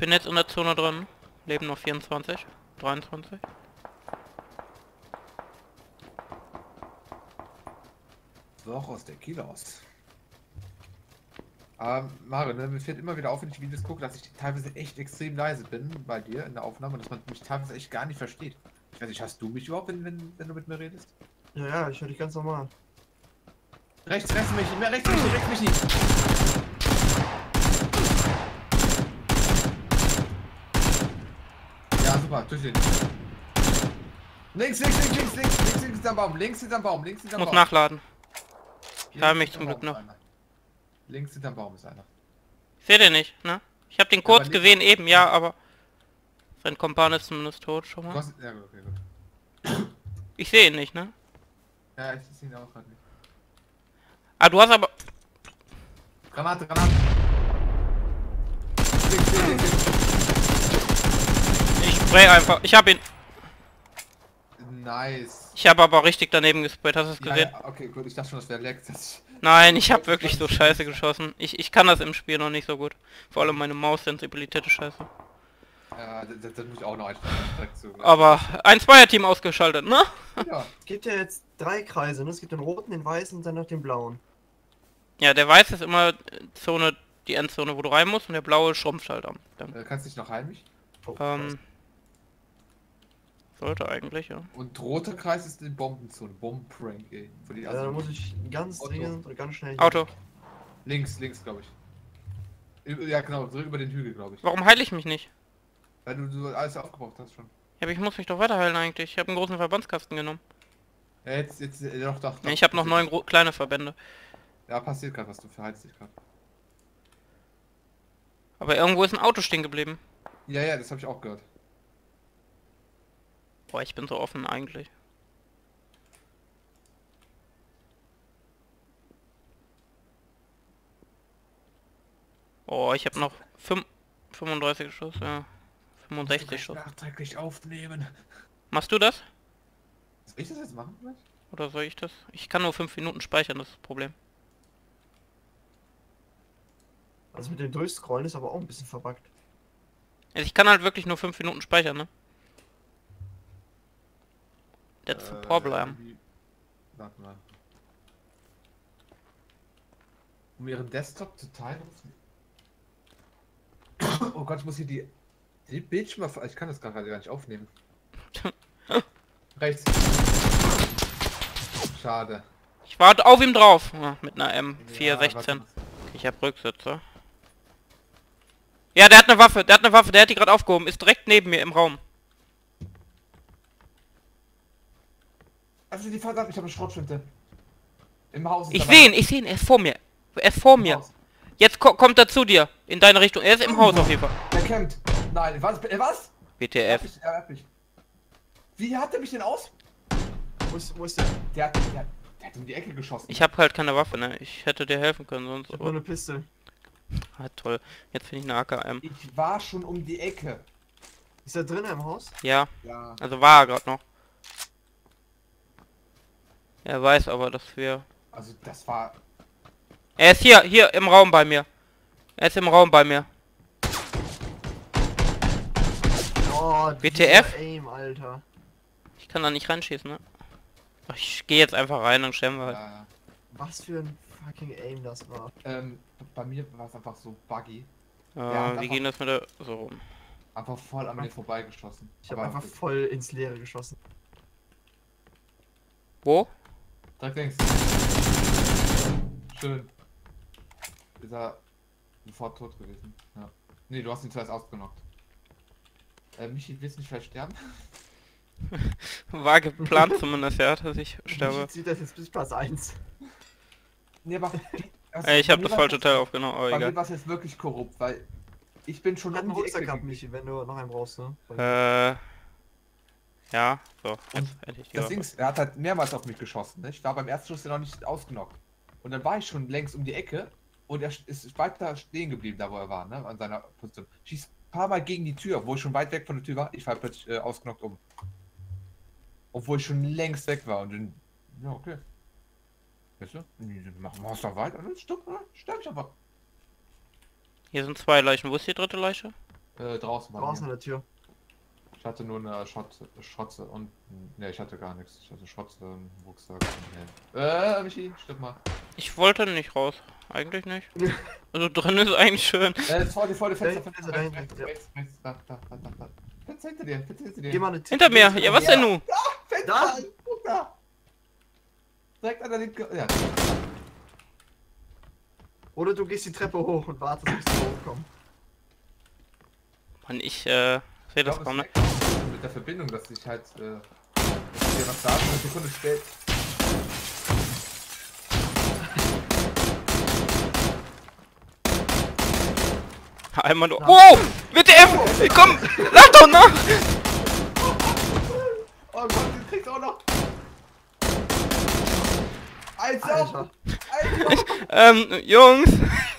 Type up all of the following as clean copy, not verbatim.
bin jetzt in der Zone drin. Leben noch 24, 23. So auch aus der Kilos. Mario, ne, mir fällt immer wieder auf, wenn ich Videos gucke, dass ich teilweise echt extrem leise bin bei dir in der Aufnahme und dass man mich teilweise echt gar nicht versteht. Ich weiß nicht, hast du mich überhaupt, wenn du mit mir redest? Ja, ja, ich höre dich ganz normal. Rechts mich, mehr rechts mich nicht. Ja, super, durch den. Links hinterm Baum, links hinterm Baum. Muss nachladen. Ich habe mich zum Glück noch. Links hinterm Baum ist einer. Ich sehe den nicht, ne? Ich habe den kurz gesehen eben, ja, aber sein Kompan ist zumindest tot schon mal. Ja, okay, gut. Ich sehe ihn nicht, ne? Ja, ich sehe ihn auch gerade nicht. Ah, du hast aber... Granate. Ich spray einfach. Ich habe ihn... Nice. Ich habe aber richtig daneben gesprayt, hast du es gesehen? Ja, okay, gut, ich dachte schon, das wäre Leck. Nein, ich habe wirklich so scheiße geschossen. Ich kann das im Spiel noch nicht so gut. Vor allem meine Maus-Sensibilität ist scheiße. Ja, das muss ich auch noch einstellen. Aber ein Zweierteam ausgeschaltet, ne? Ja. Es gibt ja jetzt 3 Kreise, ne? Es gibt den roten, den weißen und dann noch den blauen. Ja, der weiße ist immer Zone, die Endzone, wo du rein musst, und der blaue schrumpft halt am. Kannst du dich noch heilen mich? Oh, Sollte eigentlich, ja. Und roter Kreis ist die Bombenzone. Bombenprank, ey. Für die da muss ich ganz dringend und ganz schnell... Auto. Links, glaube ich. Ja, genau, zurück über den Hügel, glaube ich. Warum heile ich mich nicht? Weil du alles aufgebraucht hast schon. Ja, aber ich muss mich doch weiterheilen eigentlich. Ich habe einen großen Verbandskasten genommen. Ja, jetzt, doch. Ja, ich habe noch 9 kleine Verbände. Ja, passiert gerade was, du verheilst dich gerade. Aber irgendwo ist ein Auto stehen geblieben. Ja, das habe ich auch gehört. Boah, ich bin so offen eigentlich. Oh, ich habe noch 35 Schuss, ja. 65 Schuss. Nachträglich aufnehmen. Machst du das? Soll ich das jetzt machen vielleicht? Oder soll ich das? Ich kann nur 5 Minuten speichern, das ist das Problem. Also mit dem Durchscrollen ist aber auch ein bisschen verbuggt. Also ich kann halt wirklich nur 5 Minuten speichern, ne? That's the problem. Warte mal. Um ihren Desktop zu teilen. Oh Gott, ich muss hier die Bildschirme... Ich kann das gerade gar nicht aufnehmen. Rechts. Schade. Ich warte auf ihm drauf. Ja, mit einer M416. Ja, Okay, ich hab Rücksitze. Ja, der hat eine Waffe. Der hat die gerade aufgehoben. Ist direkt neben mir im Raum. Also die verdammt, ich habe eine Schrotflinte. Im Haus. Ich sehe ihn. Er ist vor mir. Jetzt kommt er zu dir. In deine Richtung. Er ist im Haus auf jeden Fall. Der campt. Nein, was? WTF. Er hat mich. Wie hat er mich denn aus? Wo ist der? Der hat in die Ecke geschossen. Ich habe halt keine Waffe, ne? Ich hätte dir helfen können sonst. Ich hab nur eine Piste. Ah, toll. Jetzt finde ich eine AKM. Ich war schon um die Ecke. Ist er drinnen im Haus? Ja. Ja. Also war er gerade noch. Er weiß aber, dass wir... Also das war... Er ist hier im Raum bei mir. Oh, WTF? Aim, Alter. Ich kann da nicht reinschießen, ne? Ach, ich gehe jetzt einfach rein und sterben wir halt. Was für ein fucking Aim das war. Bei mir war es einfach so buggy. Wie ging das mit der... So rum. Einfach voll an mir vorbeigeschossen. Ich habe einfach voll ins Leere geschossen. Wo? Direkt links. Schön. Ist er sofort tot gewesen. Ja. Nee, du hast ihn zuerst ausgenockt. Michi, willst du nicht vielleicht sterben? War geplant zumindest, ja, dass ich sterbe. Sieht das jetzt bis Platz 1. Nee, aber... Ey, ich habe das falsche Teil aufgenommen, aber Bei mir egal. war es jetzt wirklich korrupt, weil... Ich bin schon Hat einen um die Rucksack Ecke gehabt, gegangen. Michi, wenn du noch einen brauchst, ne? Ja, so, Und jetzt endlich die das Waffe. Ding ist, er hat halt mehrmals auf mich geschossen. Ne? Ich war beim ersten Schuss ja noch nicht ausgenockt. Und dann war ich schon längst um die Ecke und er ist weiter stehen geblieben, da wo er war, ne? An seiner Position. Schießt ein paar Mal gegen die Tür, wo ich schon weit weg von der Tür war. Ich fall plötzlich ausgenockt um. Obwohl ich schon längst weg war und dann... Ja, okay. Weißt du? Machen wir es doch weiter. Und dann sterb ich einfach. Hier sind 2 Leichen. Wo ist die dritte Leiche? Draußen bei Draußen mir. an der Tür. Ich hatte nur eine Schotze und... Ne, ich hatte gar nichts. Ich hatte Schotze, einen Rucksack und Helm. Michi, stimmt mal. Ich wollte nicht raus. Eigentlich nicht. Also drin ist eigentlich schön. Vor dir, Fenster, Hey, Fenster, dahinter, rechts, ja. rechts, da. Fenster hinter dir, Fenster hinter dir. Geh mal eine Tür. Hinter mir. Ja, was denn nun? Fenster, Da! guck da. Direkt an der linken... Ja. Oder du gehst die Treppe hoch und wartest, bis sie hochkommen. Mann, ich sehe Ich das glaube, kaum, ne? es ist mit der Verbindung, dass ich halt... dass dir was sagt und eine Sekunde später... Einmal nur. Oh! WTF! Komm! Lad doch nach! Oh Gott, den kriegst du auch noch! Alter. Jungs!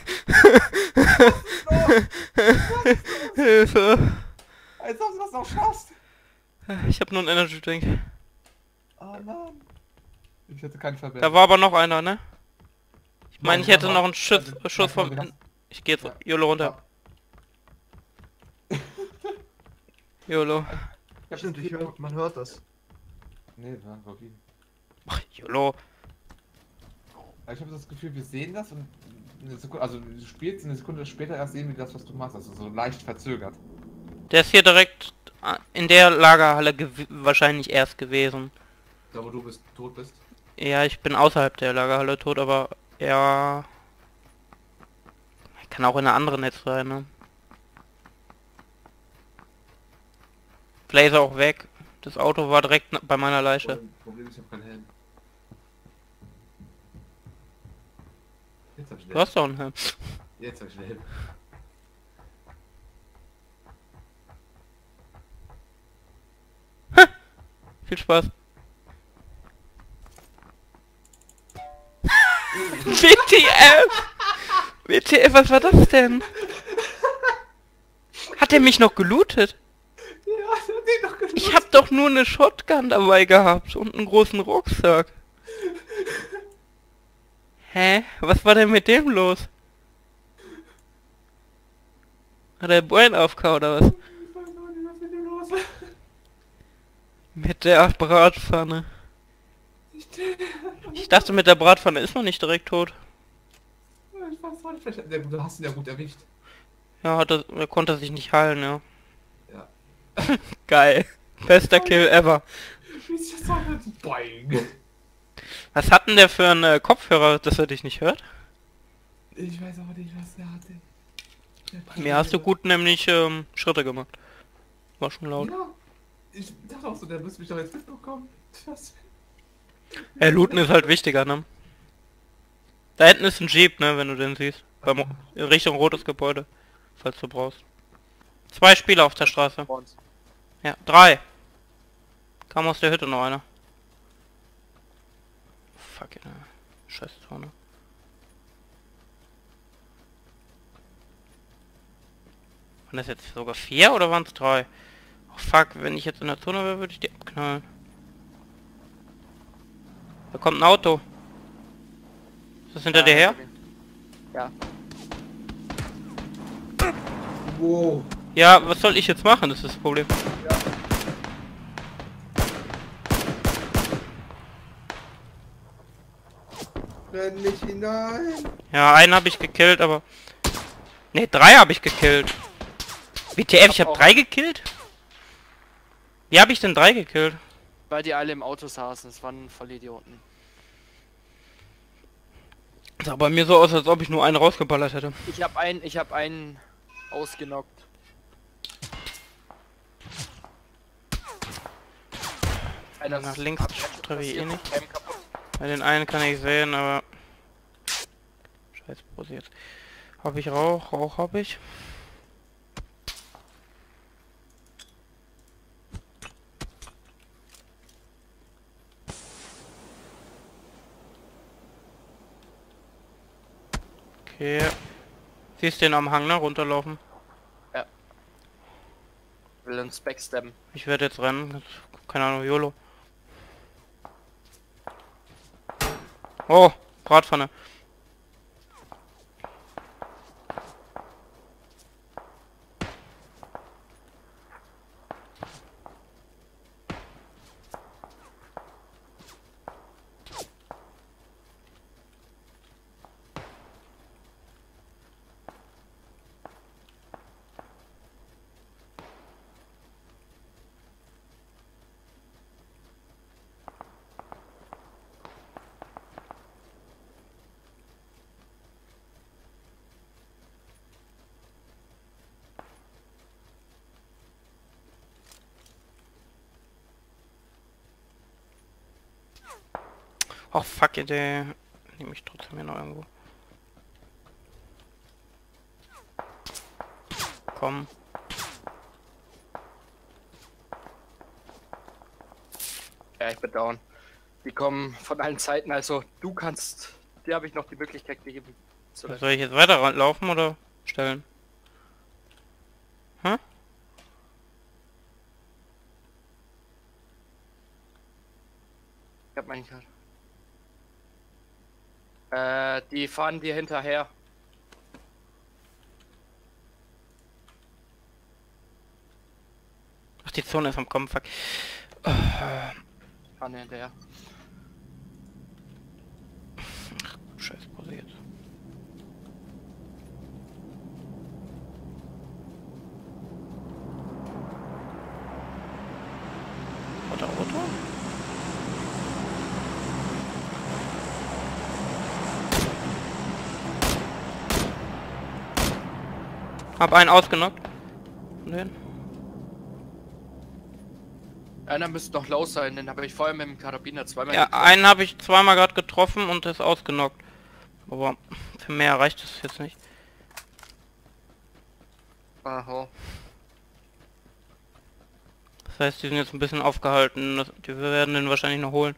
Hilfe! Als ob du das noch schaffst! Ich hab nur einen Energy Drink. Oh Mann! Ich hätte keinen Verbindung. Da war aber noch einer, ne? Ich meine, ich hätte Nein, noch einen Schuss vom... Ja. Ich geh jetzt YOLO runter. YOLO. Stimmt, man hört das. Nee, wir waren Goblin. Ach, YOLO. Ich habe das Gefühl, wir sehen das und eine Sekunde, also du spielst eine Sekunde später erst sehen wir das, was du machst, also so leicht verzögert. Der ist hier direkt in der Lagerhalle wahrscheinlich erst gewesen. Da wo du tot bist. Ja, ich bin außerhalb der Lagerhalle tot, aber ja... Kann auch in einer anderen Netz sein, ne? Vielleicht ist er auch weg. Das Auto war direkt bei meiner Leiche. Problem ist, ich habe keinen Helm. Jetzt hab ich Du hast doch einen Helm. Jetzt hab ich einen Helm. Viel Spaß. WTF! WTF, was war das denn? Hat er mich noch gelootet? Ja, den noch genutzt. Ich hab doch nur eine Shotgun dabei gehabt und einen großen Rucksack. Hä? Was war denn mit dem los? Hat er Brain aufgehauen oder was? Ich weiß auch nicht, was mit dem los war. Mit der Bratpfanne. Ich dachte, mit der Bratpfanne ist man nicht direkt tot. Ich weiß auch nicht, vielleicht... Du hast ihn ja gut erwischt. Ja, er konnte sich nicht heilen, ja. Ja. Geil. Bester Kill ever. Wie ist das auch nicht? Boing. Was hat denn der für einen Kopfhörer, dass er dich nicht hört? Ich weiß aber nicht, was der hatte. Bei mir hast du gut nämlich Schritte gemacht. War schon laut. Ja. Ich dachte auch so, der müsste mich doch jetzt mitbekommen. Was? Looten ist halt wichtiger, ne? Da hinten ist ein Jeep, ne, wenn du den siehst. In Richtung rotes Gebäude. Falls du brauchst. 2 Spieler auf der Straße. Ja, 3. Kam aus der Hütte noch einer. Fuck, ja. Scheiß Zone. Waren das jetzt sogar 4 oder waren es 3? Oh fuck, wenn ich jetzt in der Zone wäre, würde ich die abknallen. Da kommt ein Auto. Ist das hinter dir her? Ja. Wow. Ja, was soll ich jetzt machen? Das ist das Problem. Renn nicht hinein. Ja, einen habe ich gekillt, aber... Ne, 3 habe ich gekillt. WTF, ich habe 3 gekillt? Wie habe ich denn 3 gekillt? Weil die alle im Auto saßen, es waren Vollidioten. Sah bei mir so aus, als ob ich nur einen rausgeballert hätte. Ich hab einen ausgenockt. Einer Nach links treffe ich eh nicht. Helm kaputt. Bei den einen kann ich sehen, aber... Scheiß Pose jetzt. Habe ich Rauch? Rauch habe ich. Okay. Siehst den am Hang, ne? Runterlaufen. Will uns backstabben. Ich werde jetzt rennen. Keine Ahnung, YOLO. Oh, Bratpfanne. Oh fuck, der nehme ich trotzdem hier noch irgendwo. Komm. Ja, ich bin down. Die kommen von allen Seiten, also du kannst... Dir habe ich noch die Möglichkeit gegeben. Soll ich jetzt weiter laufen oder stellen? Hä? Ich hab meinen Card. Die fahren dir hinterher. Ach, die Zone ist am Kommen, fuck. Fahren dir hinterher. Scheiß Pause jetzt. Auto? Hab einen ausgenockt. Den. Einer müsste noch low sein, den habe ich vorher mit dem Karabiner zweimal Ja, getroffen. einen habe ich zweimal gerade getroffen und ist ausgenockt. Aber für mehr reicht es jetzt nicht. Aha. Das heißt, die sind jetzt ein bisschen aufgehalten. Die werden den wahrscheinlich noch holen.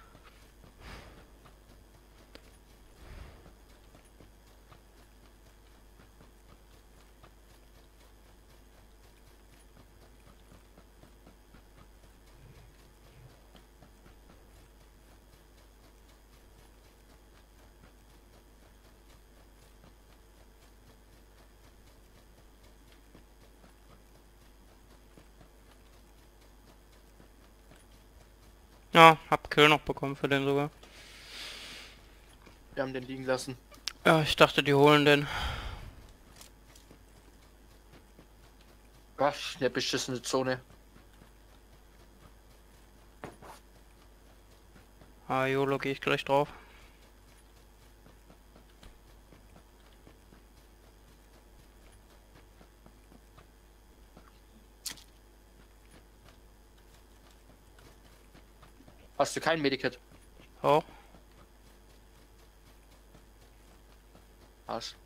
Ja, hab Kill noch bekommen für den sogar. Wir haben den liegen lassen. Ja, ich dachte, die holen den. Was? Eine beschissene Zone. Ah, YOLO gehe ich gleich drauf. Hast du kein Medikit? Auch. Was?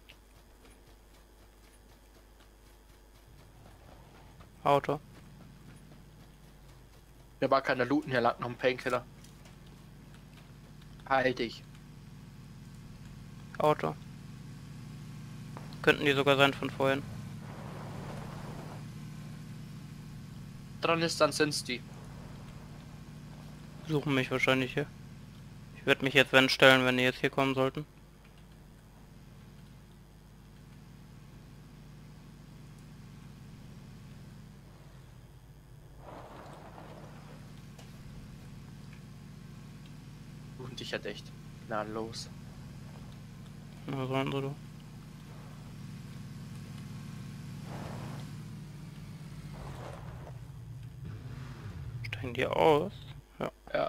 Auto. Mir war keiner looten, hier lag noch ein Painkiller. Halt dich. Auto. Könnten die sogar sein von vorhin. Dran ist, dann sind's die. Suchen mich wahrscheinlich hier. Ich würde mich jetzt wenn stellen, wenn die jetzt hier kommen sollten. Suchen dich halt echt. Na los. Na, sollen sie doch. Steigen die aus? Ja. Ja.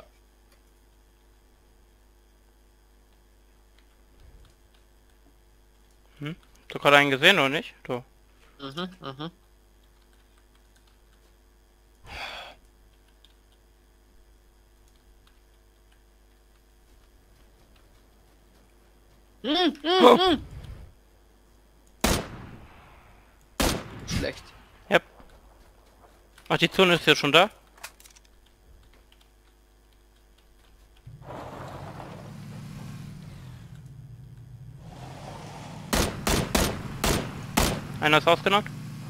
Hast du gerade einen gesehen oder nicht? Du. Mhm. Oh. Schlecht. Yep. Ach, die Zone ist jetzt schon da? Einer ist ausgenockt.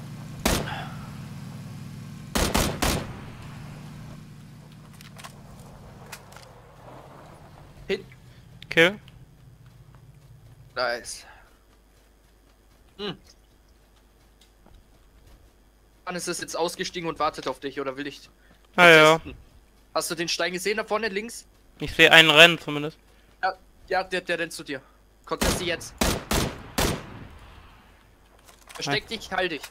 Hit. Kill. Nice. Hannes ist jetzt ausgestiegen und wartet auf dich, oder will ich? Ah ja. testen? Hast du den Stein gesehen da vorne links? Ich sehe einen rennen zumindest. Ja, der rennt zu dir. Conteste jetzt. Versteck dich, halt dich.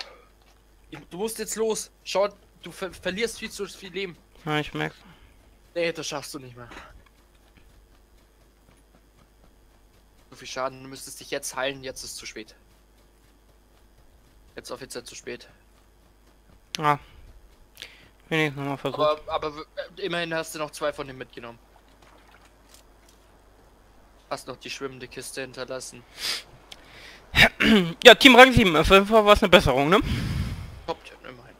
Du musst jetzt los. Schau, du verlierst viel zu viel Leben. Ja, ich merk's. Nee, das schaffst du nicht mehr. So viel Schaden, du müsstest dich jetzt heilen, jetzt ist zu spät. Jetzt offiziell zu spät. Ah. Wenigstens nochmal versucht. Aber immerhin hast du noch 2 von denen mitgenommen. Hast noch die schwimmende Kiste hinterlassen. Ja, Team Rang 7, auf jeden Fall war es eine Besserung, ne? Top 10, immerhin.